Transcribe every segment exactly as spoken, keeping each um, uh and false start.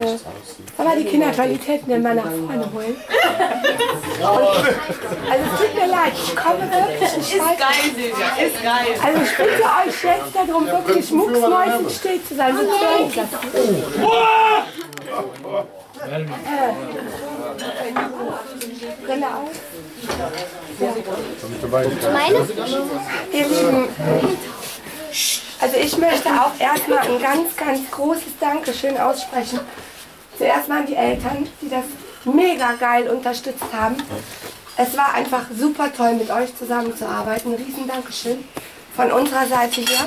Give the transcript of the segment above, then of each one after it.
Wollen wir die Kinderqualitäten immer nach vorne holen? Und, also es tut mir leid, ich komme wirklich nicht weiter. Ist geil, Silvia, ist geil. Also ich bitte euch jetzt darum, wirklich mucksmäuschenstill zu sein. Sonst hören Sie das. Brille auf. Meine? Ihr Lieben, also ich möchte auch erstmal ein ganz, ganz großes Dankeschön aussprechen. Zuerst mal an die Eltern, die das mega geil unterstützt haben. Es war einfach super toll, mit euch zusammenzuarbeiten. Ein riesen Dankeschön von unserer Seite hier.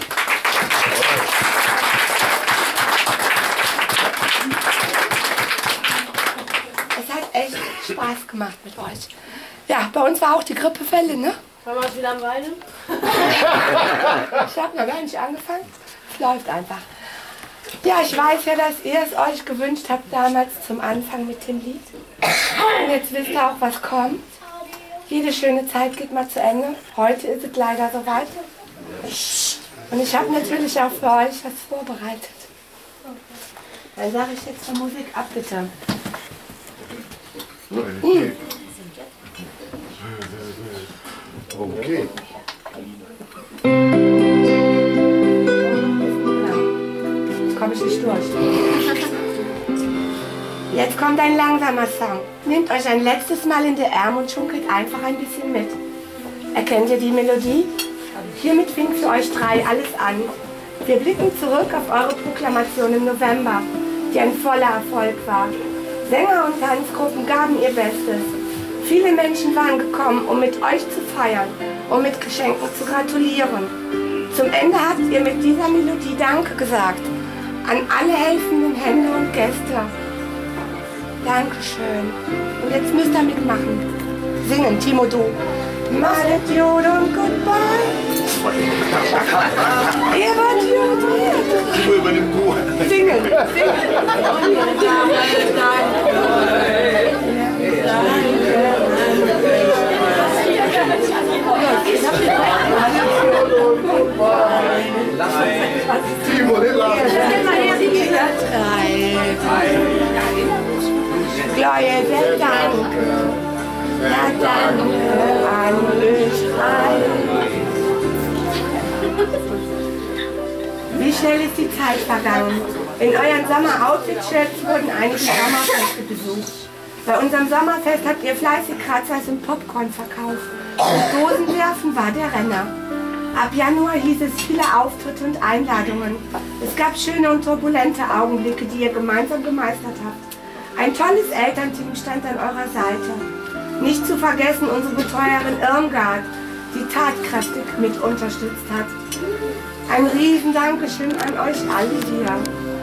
Es hat echt Spaß gemacht mit euch. Ja, bei uns war auch die Grippewelle, ne? Wollen wir uns wieder am Weinen? Ich habe noch gar nicht angefangen. Es läuft einfach. Ja, ich weiß ja, dass ihr es euch gewünscht habt damals zum Anfang mit dem Lied. Und jetzt wisst ihr auch, was kommt. Jede schöne Zeit geht mal zu Ende. Heute ist es leider soweit. Und ich habe natürlich auch für euch was vorbereitet. Dann sage ich jetzt zur Musik ab, bitte. Okay. Okay. Komme ich nicht durch. Jetzt kommt ein langsamer Song. Nehmt euch ein letztes Mal in die Arme und schunkelt einfach ein bisschen mit. Erkennt ihr die Melodie? Hiermit fing für euch drei alles an. Wir blicken zurück auf eure Proklamation im November, die ein voller Erfolg war. Sänger und Tanzgruppen gaben ihr Bestes. Viele Menschen waren gekommen, um mit euch zu feiern, um mit Geschenken zu gratulieren. Zum Ende habt ihr mit dieser Melodie Danke gesagt. An alle helfenden Hände und Gäste. Dankeschön. Und jetzt müsst ihr mitmachen. Singen, Timo, du. Malet Jod und Goodbye. Ihr wart Jod, ihr. Timo übernimmt du. Singen, singen. Timo, nicht lachen. Glorie, der Danke, ja danke an euch allen. Wie schnell ist die Zeit vergangen? In euren Sommer-Outfit-Shirts wurden einige Sommerfeste besucht. Bei unserem Sommerfest habt ihr fleißig Kratzers und Popcorn verkauft. Und Dosenwerfen war der Renner. Ab Januar hieß es viele Auftritte und Einladungen. Es gab schöne und turbulente Augenblicke, die ihr gemeinsam gemeistert habt. Ein tolles Elternteam stand an eurer Seite. Nicht zu vergessen unsere Betreuerin Irmgard, die tatkräftig mit unterstützt hat. Ein riesen Dankeschön an euch alle hier.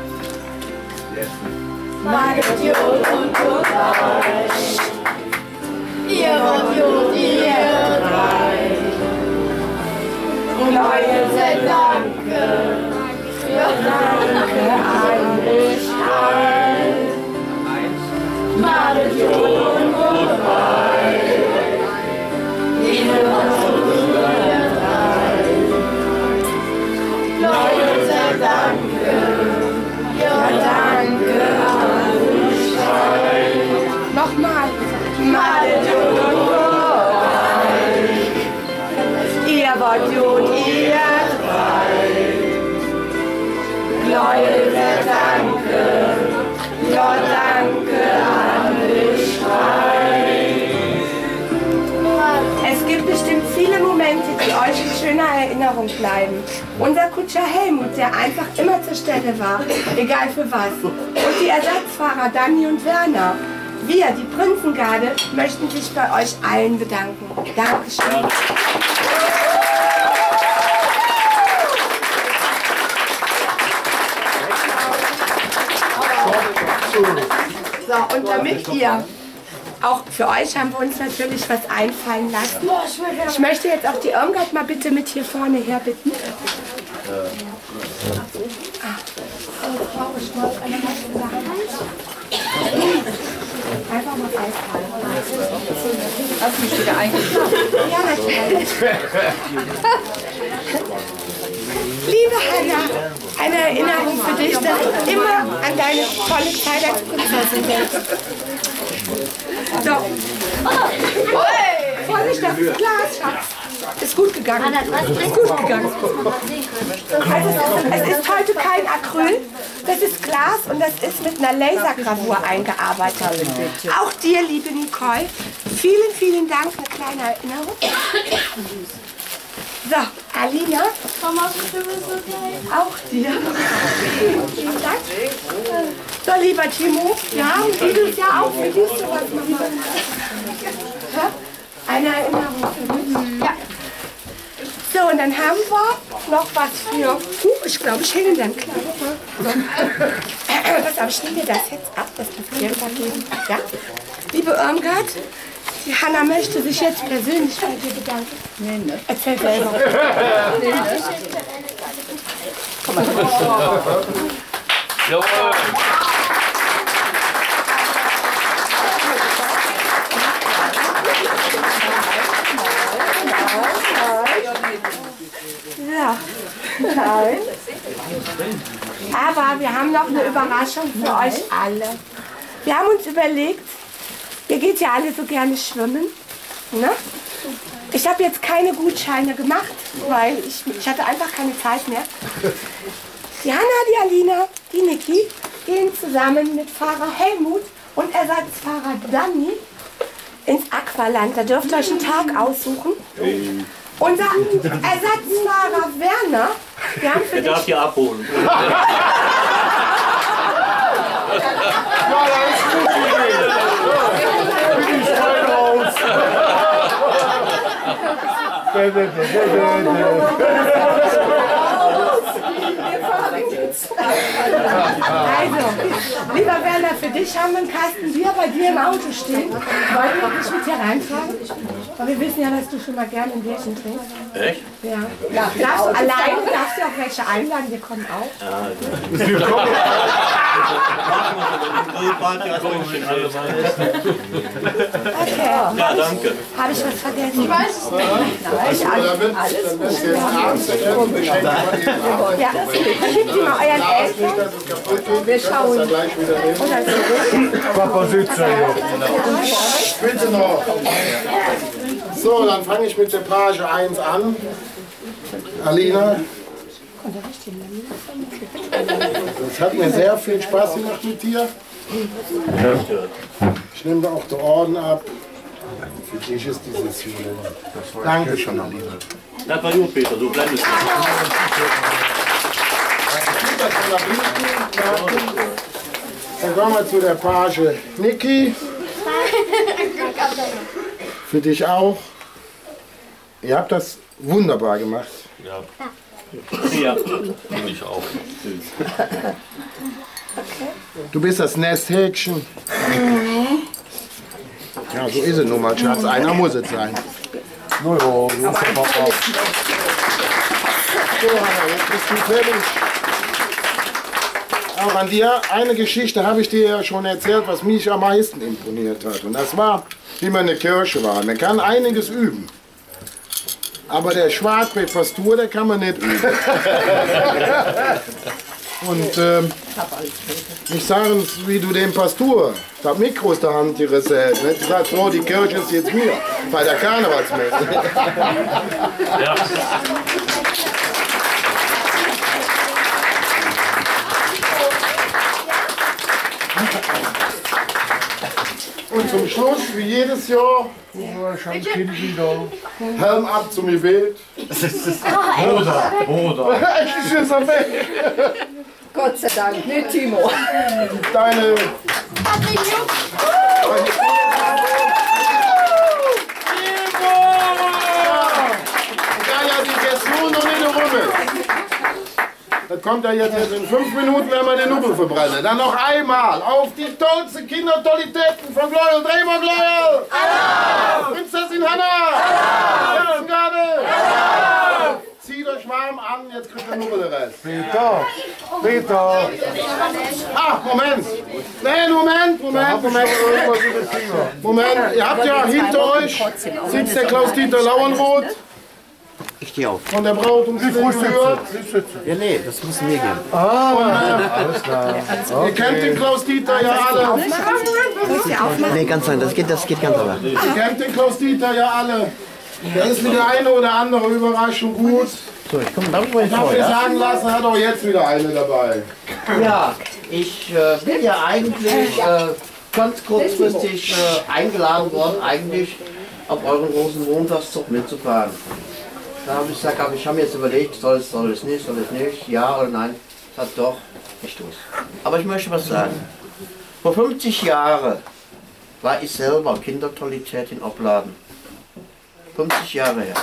Malet Jod und Goodbye. Ihr wart Jod, ihr drei. Und Leute, danke. Ja, danke an euch allen. Malet Jod und Goodbye. Ihr wart Jod, ihr drei. Leute, danke. Ja, danke an euch allen. Nochmal. Malet Jod und Goodbye. Ihr wart Jod, ihr drei. Leute, danke. Ja, danke an euch allen. Es gibt bestimmt viele Momente, die euch in schöner Erinnerung bleiben. Unser Kutscher Helmut, der einfach immer zur Stelle war, egal für was. Und die Ersatzfahrer Dani und Werner. Wir, die Prinzengarde, möchten sich bei euch allen bedanken. Dankeschön. So, und damit ihr, auch für euch haben wir uns natürlich was einfallen lassen. Ich möchte jetzt auch die Irmgard mal bitte mit hier vorne her bitten. Ah, oh, traurig, mal eine einfach mal Eis. Hast du mich wieder eingeladen? Ja, natürlich. Liebe Hanna, Eine Erinnerung für dich, dass du immer an deine tolle Zeit als Prinzessin denkst. So. Vorsicht, das ist Glas, Schatz. Ist gut gegangen. Ist gut gegangen. Also, es ist heute kein Acryl, das ist Glas und das ist mit einer Lasergravur eingearbeitet. Auch dir, liebe Nicole, vielen, vielen Dank, eine kleine Erinnerung. So, Alina, auch dir. Vielen Dank. So, lieber Timo, wir haben dieses Jahr auch für dich sowas gemacht. Eine Erinnerung für dich. Ja. So, und dann haben wir noch was für... Uh, ich glaube, ich hänge dann klar. So. Pass auf, ich nehme dir das jetzt ab, das Papier vergeben. Ja? Liebe Irmgard, die Hanna möchte sich jetzt persönlich bei dir bedanken. Nee, ne? Erzähl selber. Nee, ne? Komm mal. Jawohl. Ja, nein. Aber wir haben noch eine Überraschung für euch alle. Wir haben uns überlegt, ihr geht ja alle so gerne schwimmen. Ne? Ich habe jetzt keine Gutscheine gemacht, weil ich, ich hatte einfach keine Zeit mehr. Die Hanna, die Alina, die Niki gehen zusammen mit Fahrer Helmut und Ersatzfahrer Danny ins Aqualand. Da dürft ihr euch einen Tag aussuchen. Unser Ersatzfahrer Werner, wir haben für Der darf hier abholen. Also, lieber Werner, für dich haben wir einen Kasten Bier bei dir im Auto stehen. Wollen wir dich mit hier reintragen? Aber wir wissen ja, dass du schon mal gerne ein Bierchen trinkst. Echt? Ja. Ja. Darfst du alleine, darfst du auch welche einladen, wir kommen auch. Ja, Okay. ja danke. Habe ich was vergessen? Ich weiß es nicht. Ich alles. Alles gut. Ja, gebt die mal euren Eltern. Wir schauen. Oder so. Papa sitzt ja hier. Bitte noch. So, dann fange ich mit der Page eins an. Alina. Es hat mir sehr viel Spaß gemacht mit dir. Ich nehme da auch den Orden ab. Für dich ist dieses hier. Danke schon, Alina. Das war gut, Peter, so bleib es. Dann kommen wir zu der Page Niki. Für dich auch. Ihr habt das wunderbar gemacht. Ja. Ja, ich auch. Du bist das Nesthäkchen. Ja, so ist es nun mal, Schatz. Einer muss es sein. No, jo, so ist der Papa. So, Hanna, jetzt bist du fertig. Auch an dir, eine Geschichte habe ich dir ja schon erzählt, was mich am meisten imponiert hat. Und das war, wie wir in der Kirche waren. Man kann einiges üben. Aber der Schwarzbrett-Pastur, der kann man nicht üben. Und ähm, ich sage uns, wie du dem Pastor, das Mikro aus der Hand gerissen hast. Du sagst, so, die Kirche ist jetzt mir, bei der Karnevalsmesse. Ja. Und zum Schluss, wie jedes Jahr, Helm ab zum Gebet. Oder, oder. Ich ist er weg. Gott sei Dank, nicht Timo. Deine... Ja, ja, die Version noch nicht rum. Das kommt ja jetzt in fünf Minuten, wenn wir den Nubbel verbrennen. Dann noch einmal auf die tollsten Kindertolitäten von Gleuel. Dreh mal Gleuel! Hallo! Prinzessin Hanna! Hallo! Hallo! Zieht euch warm an, jetzt kriegt der Nubbel den Rest. Peter! Peter! Ah, Moment! Nee, Moment, Moment, Moment! Moment, ihr habt ja hinter euch, sitzt der Klaus-Dieter Lauenroth. Ich stehe auf. Von der Braut ums Leben gehört. Ja, nee, das muss mir geben. Alles klar. Ihr kennt den Klaus-Dieter ja alle. Nee, ganz nein, das geht, das geht ganz aber. Ihr kennt den Klaus-Dieter ja alle. Der ist für die eine oder andere Überraschung gut. So, ich komme, darf ich mal Ich habe vor, mir ja? sagen lassen, hat auch jetzt wieder eine dabei. Ja, ich äh, bin ja eigentlich äh, ganz kurzfristig äh, eingeladen worden, eigentlich auf euren großen Wohnfestzug mitzufahren. Da habe ich gesagt, aber ich habe mir jetzt überlegt, soll es, soll es nicht, soll es nicht, ja oder nein. Ich sage doch, ich tue es. Aber ich möchte was sagen. Vor fünfzig Jahren war ich selber Kindertoilette in Opladen. fünfzig Jahre her.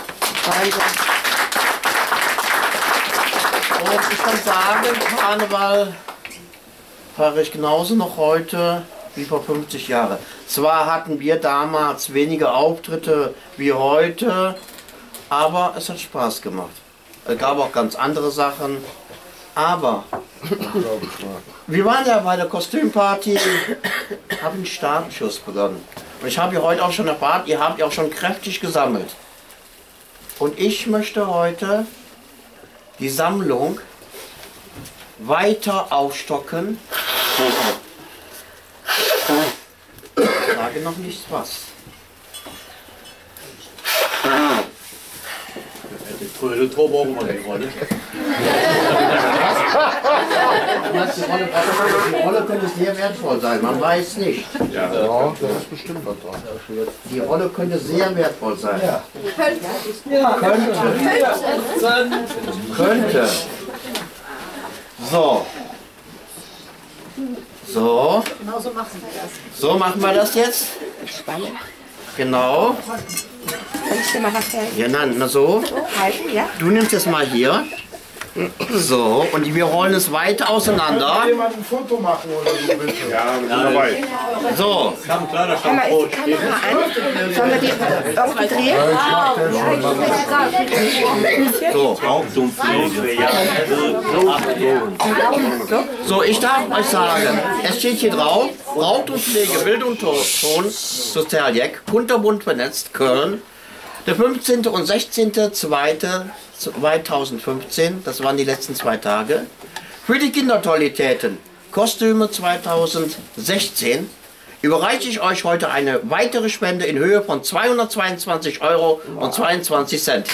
Und ich kann sagen, Karneval fahre ich genauso noch heute wie vor fünfzig Jahren. Zwar hatten wir damals weniger Auftritte wie heute, aber es hat Spaß gemacht. Es gab auch ganz andere Sachen, aber wir waren ja bei der Kostümparty, haben einen Startschuss begonnen. Und ich habe ja heute auch schon erfahren, ihr habt ja auch schon kräftig gesammelt. Und ich möchte heute die Sammlung weiter aufstocken. Ich sage noch nicht was. Die Turbo auch immer die Rolle. Die Rolle könnte sehr wertvoll sein, man weiß nicht. Ja, das ist bestimmt was dran. Die Rolle könnte sehr wertvoll sein. Könnte. Könnte. So. So. So machen wir das jetzt. Spannend. Genau. Kann ich dir mal was helfen? Ja, na, na so. Halten, ja? Du nimmst es mal hier. So, und wir rollen es weiter auseinander. Kann jemand ein Foto machen oder so bitte? Ja, wir sind dabei. So, Kam klar, da Hör stand mal, ist die Kamera an? Sollen wir die irgendwie drehen? so. Brauchtumpflege, ja. Achtung. So, ich darf euch sagen, es steht hier drauf, Braut und Pflege, Bild und Ton, Sozialjek, kunterbunt vernetzt, Köln, der fünfzehnte und sechzehnte zweite zweitausendfünfzehn, das waren die letzten zwei Tage, für die Kindertoiletten, Kostüme zweitausendsechzehn, überreiche ich euch heute eine weitere Spende in Höhe von zweihundertzweiundzwanzig Euro und zweiundzwanzig Cent.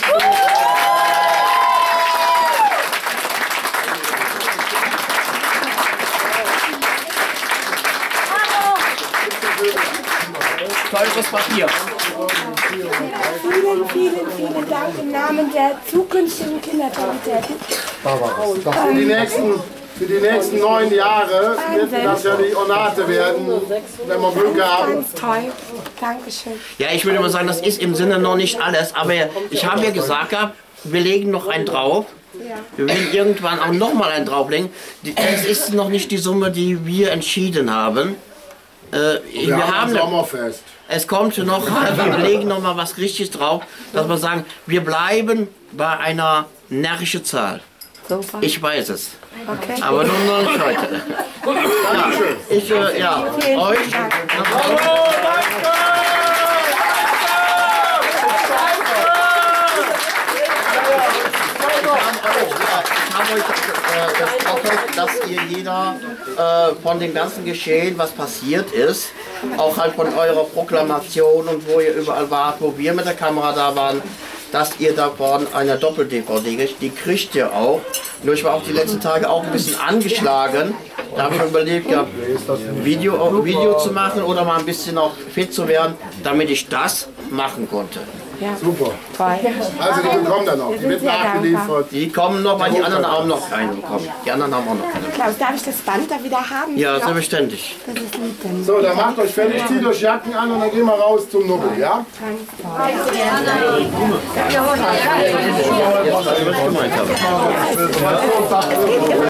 Teures Papier. Vielen, vielen, vielen Dank im Namen der zukünftigen Kindertoiletten. Für die nächsten, für die nächsten neun Jahre wird das ja die Ornate werden, wenn wir Glück haben. Ganz toll. Dankeschön. Ja, ich würde mal sagen, das ist im Sinne noch nicht alles, aber ich habe ja gesagt, wir legen noch einen drauf. Wir werden irgendwann auch noch mal einen drauflegen. Es ist noch nicht die Summe, die wir entschieden haben. Äh, wir, Wir haben haben ein Sommerfest. Es kommt noch, wir legen noch mal was richtig drauf, dass wir sagen, wir bleiben bei einer närrischen Zahl. Super. Ich weiß es, Okay. aber nur noch nicht heute. Ja, ich, äh, ja, Vielen euch. Dank. Ich habe euch äh, das gehofft, dass ihr jeder äh, von dem ganzen Geschehen, was passiert ist, auch halt von eurer Proklamation und wo ihr überall wart, wo wir mit der Kamera da waren, dass ihr davon eine Doppel-D V D kriegt. Die kriegt ihr auch. Nur ich war auch die letzten Tage auch ein bisschen angeschlagen. Da habe ich mir überlegt, ja, Video, Video zu machen oder mal ein bisschen auch fit zu werden, damit ich das machen konnte. Ja, Super. toll. Also die bekommen dann noch. Die wird sehr nachgeliefert. Die kommen noch, weil die anderen haben noch keine bekommen. Die anderen haben auch noch keine. Klaus, darf ich das Band da wieder haben? Ja, Das selbstverständlich. ist lieb, denn So, dann macht euch fertig, zieht euch Jacken an und dann gehen wir raus zum Nubbel, ja? ganz toll. Was ich gemeint habe.